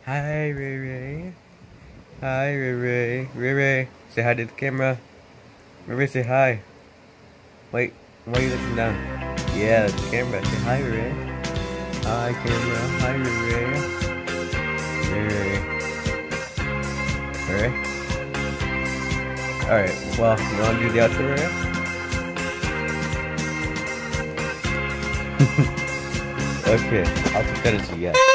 Hi, Ray Ray. Hi, Ray Ray. Ray Ray, say hi to the camera. Ray Ray, say hi. Wait, why are you looking down? Yeah, the camera. Say hi, Ray Ray. Hi, camera. Hi, Ray Ray. Ray Ray. Ray Ray? Alright, well, you wanna do the outro, Ray Ray? Okay, I'll take that as a yes.